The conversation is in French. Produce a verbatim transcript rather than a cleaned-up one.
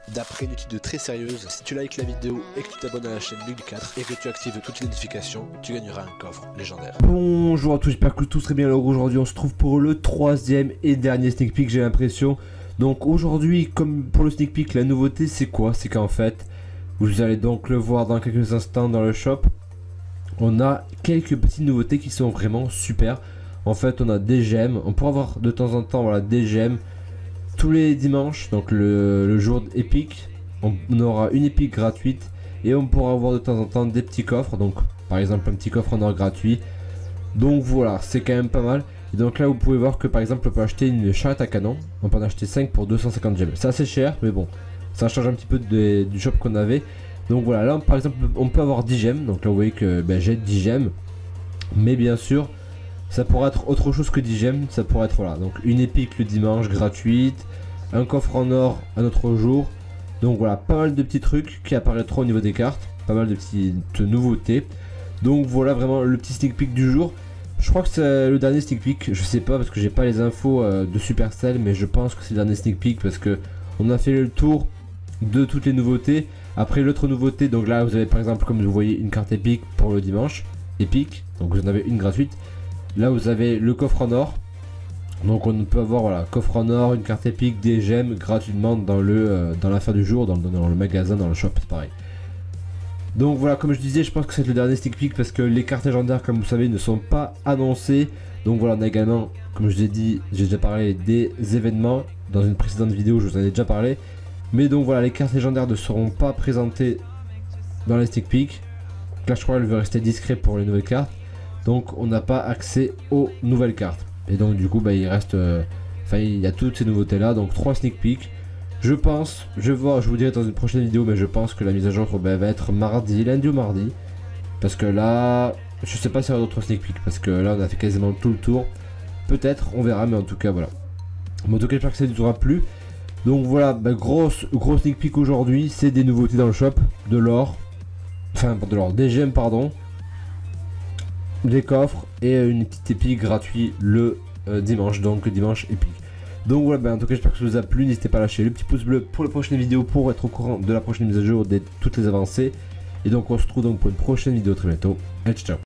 D'après une étude très sérieuse, si tu likes la vidéo et que tu t'abonnes à la chaîne Bug quatre et que tu actives toutes les notifications, tu gagneras un coffre légendaire. Bonjour à tous, j'espère que tout très bien. Alors aujourd'hui on se trouve pour le troisième et dernier sneak peek, j'ai l'impression. Donc aujourd'hui, comme pour le sneak peek, la nouveauté c'est quoi? C'est qu'en fait, vous allez donc le voir dans quelques instants dans le shop, on a quelques petites nouveautés qui sont vraiment super. En fait on a des gemmes, on pourra avoir de temps en temps voilà, des gemmes tous les dimanches, donc le, le jour épique, on, on aura une épique gratuite et on pourra avoir de temps en temps des petits coffres, donc par exemple un petit coffre en or gratuit. Donc voilà, c'est quand même pas mal. Et donc là vous pouvez voir que par exemple on peut acheter une charrette à canon, on peut en acheter cinq pour deux cent cinquante gemmes. C'est assez cher mais bon, ça change un petit peu de, du shop qu'on avait. Donc voilà, là par exemple on peut avoir dix gemmes, donc là vous voyez que ben, j'ai dix gemmes. Mais bien sûr, ça pourrait être autre chose que dix gemmes, ça pourrait être voilà, donc une épique le dimanche gratuite, un coffre en or un autre jour. Donc voilà, pas mal de petits trucs qui apparaîtront au niveau des cartes, pas mal de petites nouveautés. Donc voilà vraiment le petit sneak peek du jour. Je crois que c'est le dernier sneak peek, je sais pas parce que j'ai pas les infos euh, de Supercell, mais je pense que c'est le dernier sneak peek parce que on a fait le tour de toutes les nouveautés. Après l'autre nouveauté, donc là vous avez par exemple comme vous voyez une carte épique pour le dimanche, épique, donc vous en avez une gratuite. Là vous avez le coffre en or, donc on peut avoir voilà coffre en or, une carte épique, des gemmes gratuitement dans le euh, dans l'affaire du jour, dans, dans le magasin, dans le shop, c'est pareil. Donc voilà, comme je disais, je pense que c'est le dernier sneak peek parce que les cartes légendaires, comme vous savez, ne sont pas annoncées. Donc voilà, on a également, comme je l'ai dit, j'ai déjà parlé des événements dans une précédente vidéo, je vous en ai déjà parlé. Mais donc voilà, les cartes légendaires ne seront pas présentées dans les sneak peek. Clash Royale veut rester discret pour les nouvelles cartes. Donc on n'a pas accès aux nouvelles cartes. Et donc du coup bah, il reste euh, enfin il y a toutes ces nouveautés là. Donc trois sneak peek. Je pense, je vois, je vous dirai dans une prochaine vidéo, mais je pense que la mise à jour bah, va être mardi, lundi ou mardi. Parce que là, je sais pas s'il y aura d'autres sneak peek. Parce que là on a fait quasiment tout le tour. Peut-être, on verra, mais en tout cas voilà. Mais en tout cas j'espère que ça ne vous aura plu. Donc voilà, bah, grosse, gros sneak peek aujourd'hui. C'est des nouveautés dans le shop, de l'or. Enfin de l'or, des gemmes pardon. Des coffres et une petite épique gratuite le euh, dimanche, donc dimanche épique. Donc voilà, ben, en tout cas j'espère que ça vous a plu, n'hésitez pas à lâcher le petit pouce bleu pour la prochaine vidéo pour être au courant de la prochaine mise à jour de toutes les avancées. Et donc on se retrouve donc pour une prochaine vidéo très bientôt. Allez, ciao.